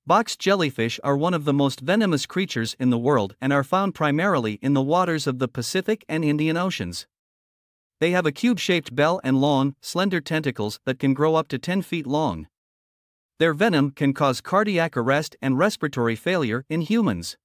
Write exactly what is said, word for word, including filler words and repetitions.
Box jellyfish are one of the most venomous creatures in the world and are found primarily in the waters of the Pacific and Indian Oceans. They have a cube-shaped bell and long, slender tentacles that can grow up to ten feet long. Their venom can cause cardiac arrest and respiratory failure in humans.